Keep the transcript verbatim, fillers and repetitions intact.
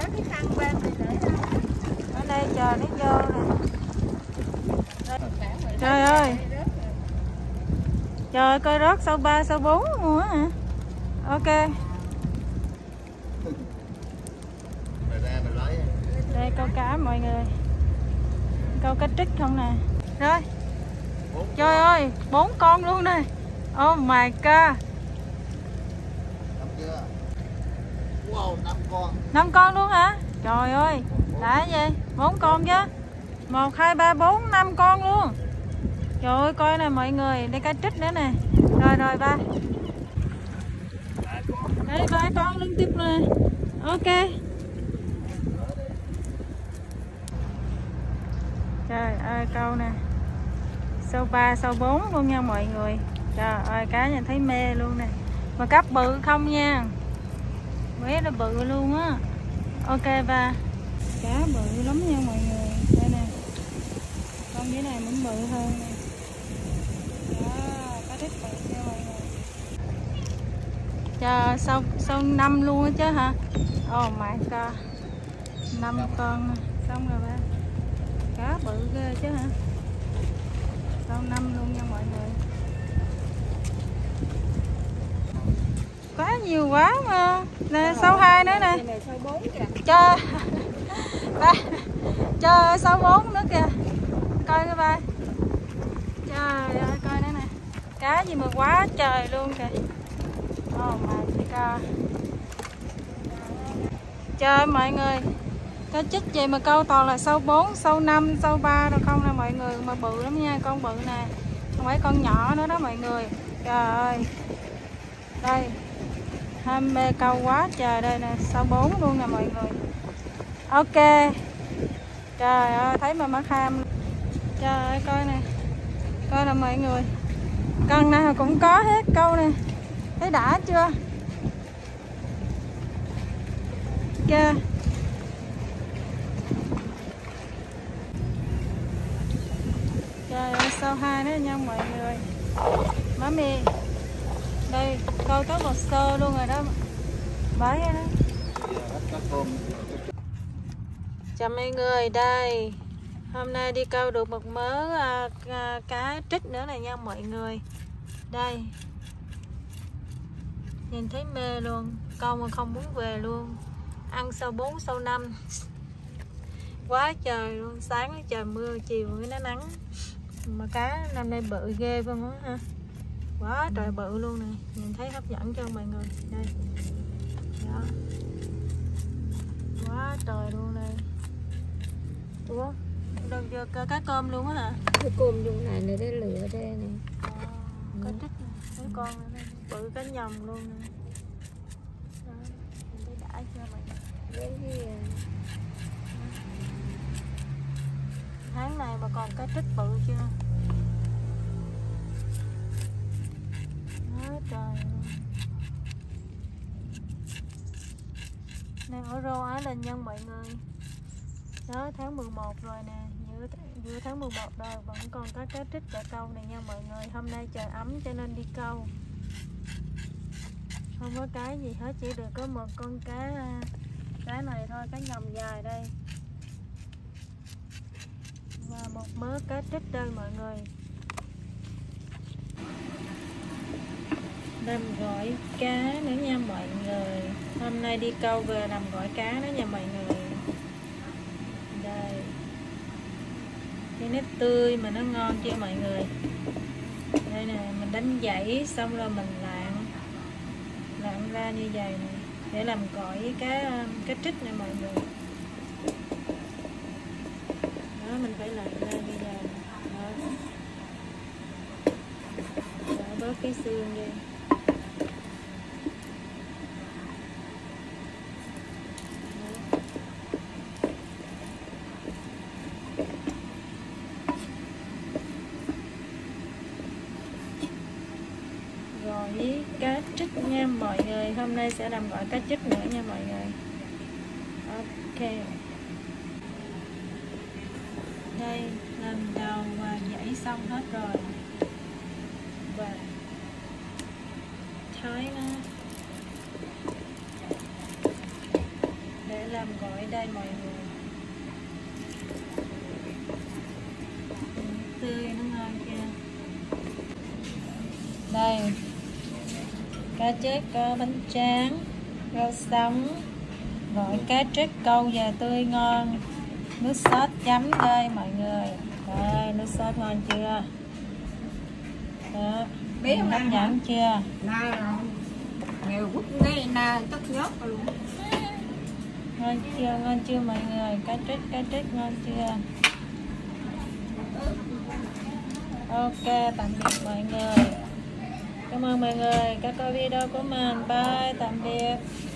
cái khăn bên này để ở đây chờ nó vô nè. Trời ơi, trời coi rớt sau ba sau bốn luôn á hả? Ok. Đây câu cá mọi người, câu cá trích không nè. Rồi, trời ơi, bốn con luôn nè. Oh my god. Wow, năm con. Năm con luôn hả? Trời ơi, đã gì? Bốn con chứ. Một, hai, ba, bốn, năm con luôn. Trời ơi, coi nè mọi người, đây cá trích nữa nè. Rồi rồi ba. Đây ba con liên tiếp nè. Ok. Trời ơi câu nè. Sau ba, sau bốn luôn nha mọi người. Trời ơi cá nhìn thấy mê luôn nè. Mà cá bự không nha. Quế nó bự luôn á. Ok ba. Cá bự lắm nha mọi người. Đây nè. Con dưới này muốn bự hơn nè. Đó, cá trích bự nha mọi người. Trời, sau sau năm luôn á chứ hả? Oh my god. Năm con xong rồi ba. Cá bự ghê chứ hả? Sau năm luôn nha mọi người. Quá nhiều quá mà. Nè sau hai nữa nè. Trời. Ba. Trời ơi sau bốn nữa kìa. Coi cái ba. Trời ơi coi nữa nè. Cá gì mà quá trời luôn kìa. Oh my god. Trời mọi người. Cá trích vậy mà câu toàn là sâu bốn, sâu năm, sâu ba rồi không nè mọi người, mà bự lắm nha, con bự nè. Không phải con nhỏ nữa đó mọi người. Trời ơi. Đây. Ham mê câu quá trời đây nè, sâu bốn luôn nè mọi người. Ok. Trời ơi, thấy mà mắc ham. Trời ơi coi nè. Coi nè mọi người. Con nào cũng có hết câu nè. Thấy đã chưa? Ok. Trời ơi, sau hai nữa nha mọi người. Má mì. Đây, câu tới một xô luôn rồi đó. Bái đó. Chào mọi người, đây. Hôm nay đi câu được một mớ à, à, cá trích nữa này nha mọi người. Đây. Nhìn thấy mê luôn. Câu mà không muốn về luôn. Ăn sau bốn, sau năm. Quá trời luôn. Sáng trời mưa, chiều nó nắng. Mà cá năm nay bự ghê luôn á ha. Quá trời bự luôn nè. Nhìn thấy hấp dẫn cho mọi người. Đây. Đó. Quá trời luôn đây. Ủa? Đâu chưa cá cơm luôn á hả? cái cơm trong này này, để lửa đây nè. À, cá trích nè. Mấy con này, bự cá nhồng luôn nè. Đó. Nhìn thấy đã chưa mọi người. Với cái Tháng này mà còn cá trích bự chưa? Quá trời luôn. Đang ở rô Á Linh nhân mọi người. Đó tháng mười một rồi nè. Giữa, giữa tháng mười một rồi vẫn còn có cá trích để câu này nha mọi người. Hôm nay trời ấm cho nên đi câu. Không có cái gì hết, chỉ được có một con cá cá này thôi, cá nhồng dài đây. Và một mớ cá trích đây mọi người. Làm gỏi cá nữa nha mọi người. Hôm nay đi câu về làm gỏi cá đó nha mọi người. Đây. Cái nếp tươi mà nó ngon chưa mọi người. Đây nè, mình đánh dãy xong rồi mình lạng lạng ra như vậy nè để làm gỏi cá cá trích nè mọi người. Đó mình phải lạng ra như vậy. Đó. Đó, bớt cái xương đi. Gỏi cá trích nha mọi người. Hôm nay sẽ làm gỏi cá trích nữa nha mọi người. Ok. Đây làm đầu và dãy xong hết rồi. Và thái nó để làm gỏi đây mọi người. Tươi nó ngon chưa. Đây cá chép có bánh tráng, rau sống, gỏi cá trích câu già tươi ngon, nước sốt chấm đây mọi người. Đây nước sốt ngon chưa. Đó, biết không hấp ăn dẫn chưa. na nghèo quốc ngay na tất nhóc luôn. Ngon chưa, ngon chưa mọi người. Cá trích, cá trích ngon chưa. Ok, tạm biệt mọi người. Cảm ơn mọi người đã coi video của mình. Bye, tạm biệt.